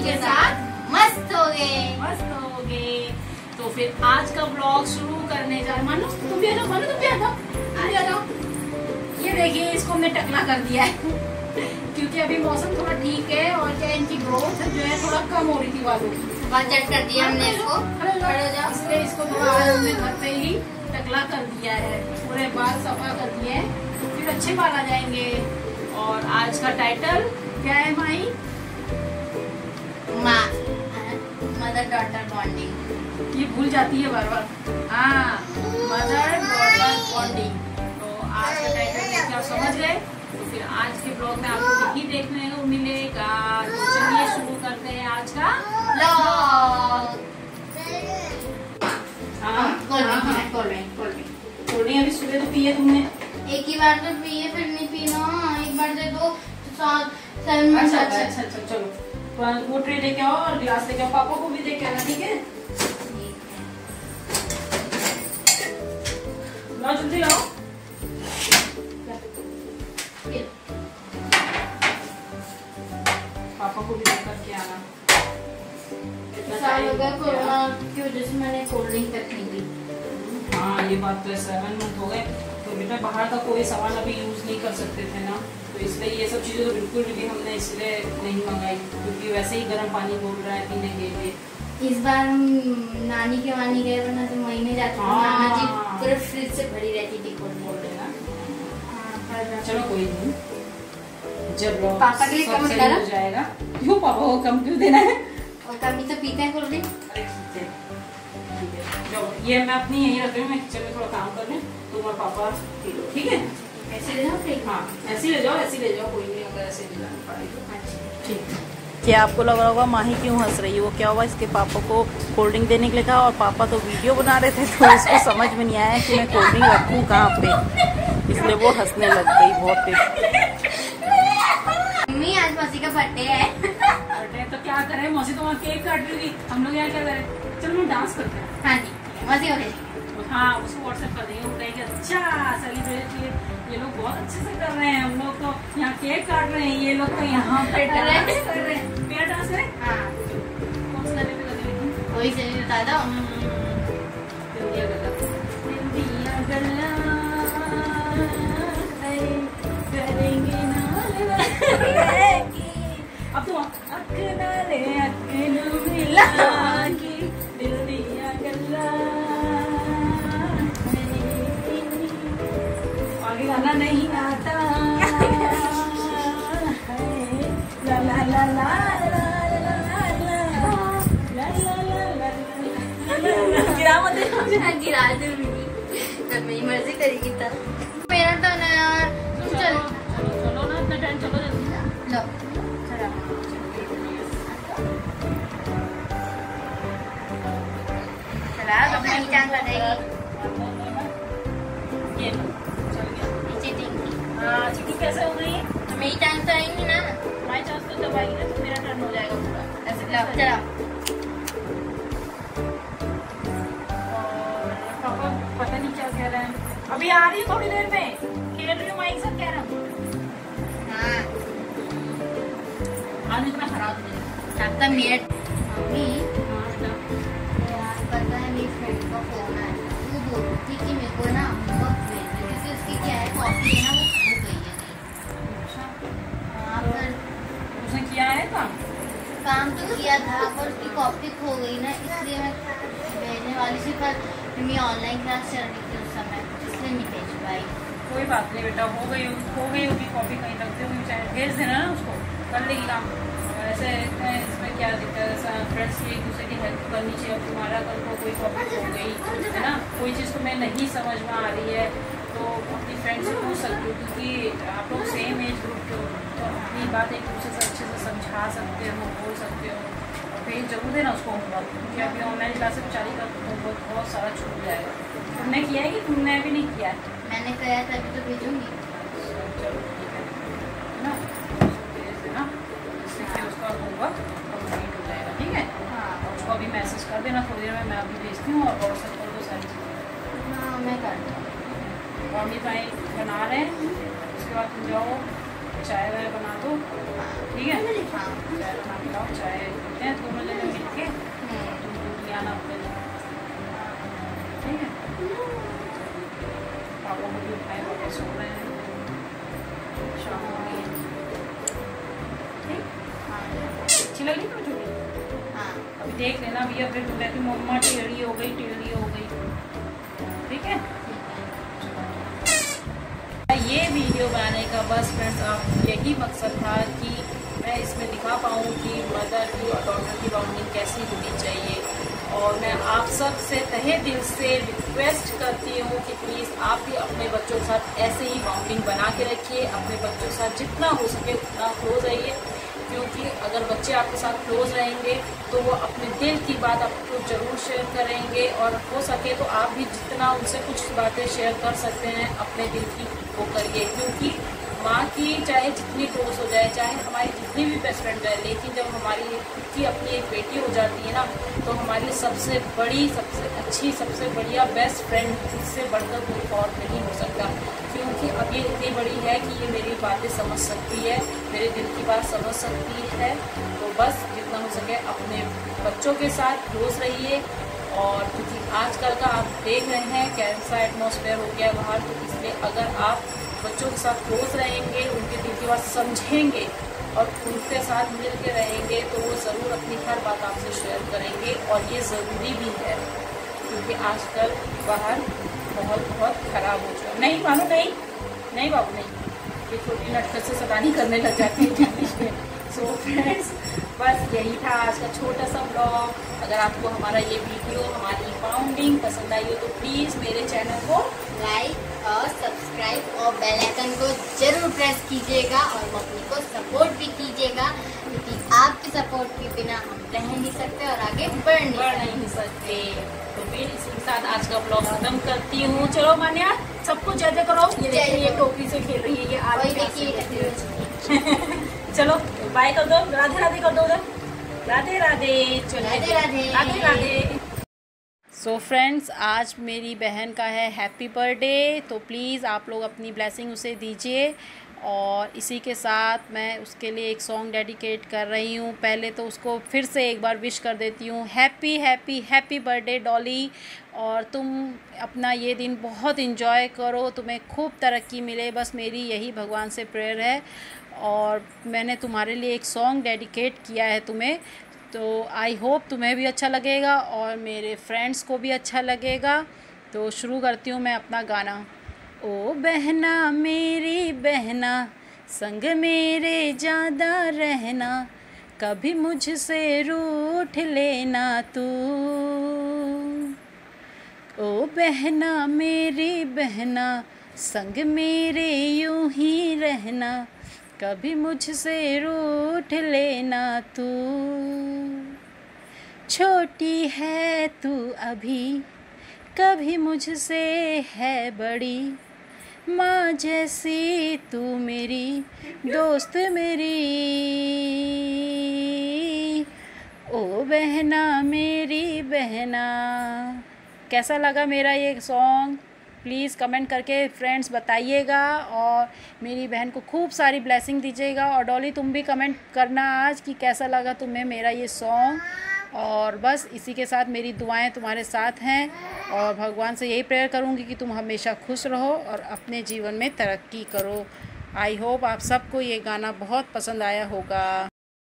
के साथ मस्त हो गए। तो फिर आज का ब्लॉग शुरू करने जा रहे। मानो तुम भी आ जाओ, मानो तुम भी आ जाओ। ये देखिए इसको हमने टकला कर दिया है क्योंकि अभी मौसम थोड़ा ठीक है और क्या इनकी ग्रोथ जो है थोड़ा कम हो रही थी बालों की, बजट कर दिया हमने इसको। इसलिए इसको थोड़ा आज हमने घर पे ही टकला कर दिया है, पूरे बाल सफा कर दिए हैं, फिर अच्छे बाल आ जाएंगे। और आज का टाइटल क्या है माई? Mother daughter bonding. ये भूल जाती है बार बार। हाँ, मदर डॉटर बॉन्डिंग। तो आज का टाइटल देख के आप समझ गए। तो फिर आज के ब्लॉग में आपको यही देखने को मिलेगा। तो चलिए शुरू करते हैं आज का ब्लॉग। कोल्ड ड्रिंक अभी सुबह तो पिए तुमने? एक ही बार तो पिए, फिर नहीं पीना। एक बार दे दो अच्छा चलो वो ट्रे लेके आओ और गिलास लेके आओ, पापा को भी दे के आना, ठीक है? लाओ जल्दी लाओ। पापा को भी देकर के आना। साल हो गया कोरोना की वजह से मैंने कोल्ड ड्रिंक तक नहीं पी। हाँ ये बात तो है, 7 मंथ हो गए तो बेटा बाहर का कोई सामान अभी यूज नहीं कर सकते थे ना, तो इसलिए ये सब चीजें तो बिल्कुल भी हमने इसलिए नहीं मंगाई, क्योंकि वैसे ही गर्म पानी बोल रहा है पीने के लिए। इस बार हम नानी के वहाँ नहीं गए, वरना तो महीने जाते थे। नाना जी पूरे फ्रिज से भरी रहती थी कोल्ड ड्रिंक ना। चलो कोई नहीं, जब पापा के लिए कम हो जाएगा। क्यों पापा को कम क्यों देना है? और कभी तो पीते हैं कोल्ड ड्रिंक। ये मैं अपनी यहीं रख रही हूँ, मैं किचन में थोड़ा काम कर रही हूँ, तुम और पापा पी लो, ठीक है? ऐसे ले जाओ फिर? हाँ ऐसे ले जाओ, ऐसे ले जाओ, कोई नहीं अगर ऐसे ले जाना पड़े तो। ठीक है। क्या आपको लग रहा होगा माही क्यों हंस रही है? वो क्या हुआ, इसके पापा को कोल्ड ड्रिंक देने के लिए कहा और पापा तो वीडियो बना रहे थे, तो उसको समझ में नहीं आया कि मैं कोल्ड ड्रिंक रखूँ कहाँ पे, इसलिए वो हंसने लग गई बहुत तेज। मम्मी आज मौसी का बर्थडे है। बर्थडे तो क्या करें, मौसी तो वहाँ केक काट रही थी, हम लोग यहाँ क्या करें? चलो हम डांस करते हैं। हाँ जी मौसी हो गई। हाँ उसको व्हाट्सएप कर देंगे, वो कहेंगे अच्छा सेलिब्रेट ये लोग बहुत अच्छे से कर रहे हैं, हम लोग तो यहाँ केक काट रहे हैं, ये लोग तो यहाँ पे डांस कर रहे हैं। मेरा डांस करें? हाँ कौन सा गाने पे कर रही? वही से बता दो। करेंगे अब तो आगे गाना नहीं आता। ला ला ला ला गिरा मत गिरा दूंगी, जब मेरी मर्जी करेगी तब। मेरा तो ना यार, चलो चलो ना, इतना टाइम चलो जल्दी लो। चला अपना ही टांग लगाएगी। ये लो, चल गया। चीटिंग चिट्ठी कैसे हो गई? मेरी टांग तो आएंगी ना। बाई चांस तो दबाएगी ना तो मेरा टर्न हो जाएगा पूरा। ऐसे लो चला। और पापा पता नहीं क्या कह रहे हैं, अभी आ रही है थोड़ी देर में, खेल रही हूँ माइक से, कह रहा हूँ हाँ आने तो मैं हरा दूंगी। आपका मेट मम्मी यार पता है मेरी फ्रेंड का फोन है, वो बोल रही थी कि मेरे को ना बहुत भेज रही थी, उसकी क्या है कॉफी है ना वो खो गई है। अच्छा हाँ पर उसने किया है काम तो किया था पर उसकी कॉपी खो गई ना, इसलिए मैं भेजने वाली थी, पर मेरी ऑनलाइन क्लास चल रही थी उस समय, इसलिए नहीं भेज पाई। कोई बात नहीं बेटा, हो गई होगी कॉपी, कहीं रखते होगी, चाहे भेज देना ना उसको, कर लेगी काम। ऐसे इसमें क्या दिक्कत है, फ्रेंड्स की एक दूसरे की हेल्प करनी चाहिए। अब तुम्हारा कल को कोई कॉपी हो गई है ना, कोई चीज़ तुम्हें नहीं समझ में आ रही है तो अपनी फ्रेंड से पूछ सकती हो, क्योंकि आप लोग सेम एज ग्रुप के हो, तो अपनी बात एक दूसरे से अच्छे से समझा सकते हो, बोल सकते हो। भेज जरूर देना उसको होमवर्क, क्योंकि अभी ऑनलाइन क्लास बेचारी का होमवर्क बहुत सारा छूट जाएगा। तुमने किया है कि तुमने अभी नहीं किया है? मैंने कहा तभी तो भेजूंगी। चलो ठीक है ना, भेज देना, जिससे कि उसका होमवर्क कंप्लीट हो जाएगा, ठीक है? हाँ उसको अभी मैसेज कर देना थोड़ी देर में, मैं अभी भेजती हूँ और व्हाट्सएप कर दो सारी चीज़ें। हाँ मैं कर दूँ। मम्मी भाई बना रहे हैं, उसके बाद तुम जाओ चाय वाय बना दो, ठीक है? हाँ। चाय बना के लाओ, चाय पीते हैं दोनों जने मिल के, आना अपने, ठीक है? पापा को भी उठाए, पापा सो रहे हैं, शाम हो गई, ठीक? अच्छी लग रही है छोटी? हाँ। अभी देख लेना भैया, फिर तो कहती मम्मा टेढ़ी हो गई, टेढ़ी हो गई, ठीक है? ये वीडियो बनाने का बस फ्रेंड्स आप यही मकसद था कि मैं इसमें दिखा पाऊँ कि मदर की और डॉटर की बॉन्डिंग कैसी होनी चाहिए। और मैं आप सब से तहे दिल से रिक्वेस्ट करती हूँ कि प्लीज़ आप भी अपने बच्चों के साथ ऐसे ही बॉन्डिंग बना के रखिए, अपने बच्चों के साथ जितना हो सके उतना क्लोज रहिए, क्योंकि अगर बच्चे आपके साथ क्लोज रहेंगे तो वो अपने दिल की बात आपको ज़रूर शेयर करेंगे, और हो सके तो आप भी जितना उनसे कुछ बातें शेयर कर सकते हैं अपने दिल की वो करिए, क्योंकि माँ की चाहे जितनी क्लोज हो जाए, चाहे हमारी जितनी भी बेस्ट फ्रेंड रहे, लेकिन जब हमारी खुद की अपनी एक बेटी हो जाती है ना, तो हमारी सबसे बड़ी, सबसे अच्छी, सबसे बढ़िया बेस्ट फ्रेंड इससे बढ़कर कोई और नहीं हो सकता, क्योंकि अब ये इतनी बड़ी है कि ये मेरी बातें समझ सकती है, मेरे दिल की बात समझ सकती है। तो बस जितना हो सके अपने बच्चों के साथ क्लोज रहिए, और क्योंकि आजकल का आप देख रहे हैं कैसा एटमॉस्फेयर हो गया बाहर, तो इसलिए अगर आप बच्चों के साथ क्लोज रहेंगे, उनके दिल की बात समझेंगे और उनके साथ मिल के रहेंगे, तो वो ज़रूर अपनी हर बात आपसे शेयर करेंगे, और ये ज़रूरी भी है, क्योंकि आजकल बाहर बहुत ख़राब हो चुका है। नहीं मानो, नहीं नहीं बाबू नहीं, ये छोटी नटखट से सतानी करने लग जाती है। सो फ्रेंड्स, बस यही था आज का छोटा सा ब्लॉग। अगर आपको हमारा ये वीडियो, हमारी बॉन्डिंग पसंद आई हो तो प्लीज़ मेरे चैनल को लाइक और सब्सक्राइब और बेल आइकन को जरूर प्रेस कीजिएगा, और मम्मी को सपोर्ट भी कीजिएगा, क्योंकि आपके सपोर्ट के बिना हम रह नहीं सकते और आगे बढ़ नहीं सकते। तो फिर इसी के साथ आज का ब्लॉग खत्म करती हूँ। चलो मान्या, सबको जय जय करो। ये देखिए, ये टोपी से खेल रही है, ये आज चलो बाय कर दो, राधे राधे कर दो उधर, राधे राधे, चलो राधे राधे, राधे राधे। सो फ्रेंड्स, आज मेरी बहन का है हैप्पी बर्थडे, तो प्लीज़ आप लोग अपनी ब्लेसिंग उसे दीजिए, और इसी के साथ मैं उसके लिए एक सॉन्ग डेडिकेट कर रही हूँ। पहले तो उसको फिर से एक बार विश कर देती हूँ, happy happy happy birthday Dolly, और तुम अपना ये दिन बहुत इन्जॉय करो, तुम्हें खूब तरक्की मिले, बस मेरी यही भगवान से प्रेयर है। और मैंने तुम्हारे लिए एक सॉन्ग डेडिकेट किया है तुम्हें, तो आई होप तुम्हें भी अच्छा लगेगा और मेरे फ्रेंड्स को भी अच्छा लगेगा। तो शुरू करती हूँ मैं अपना गाना। ओ बहना मेरी बहना, संग मेरे ज़्यादा रहना, कभी मुझसे रूठ लेना तू। ओ बहना मेरी बहना, संग मेरे यूं ही रहना, कभी मुझसे रूठ लेना तू। छोटी है तू अभी, कभी मुझसे है बड़ी, माँ जैसी तू मेरी, दोस्त मेरी। ओ बहना मेरी बहना। कैसा लगा मेरा ये सॉन्ग? प्लीज़ कमेंट करके फ्रेंड्स बताइएगा, और मेरी बहन को खूब सारी ब्लेसिंग दीजिएगा। और डॉली, तुम भी कमेंट करना आज कि कैसा लगा तुम्हें मेरा ये सॉन्ग। और बस इसी के साथ मेरी दुआएं तुम्हारे साथ हैं, और भगवान से यही प्रेयर करूंगी कि तुम हमेशा खुश रहो और अपने जीवन में तरक्की करो। आई होप आप सबको ये गाना बहुत पसंद आया होगा।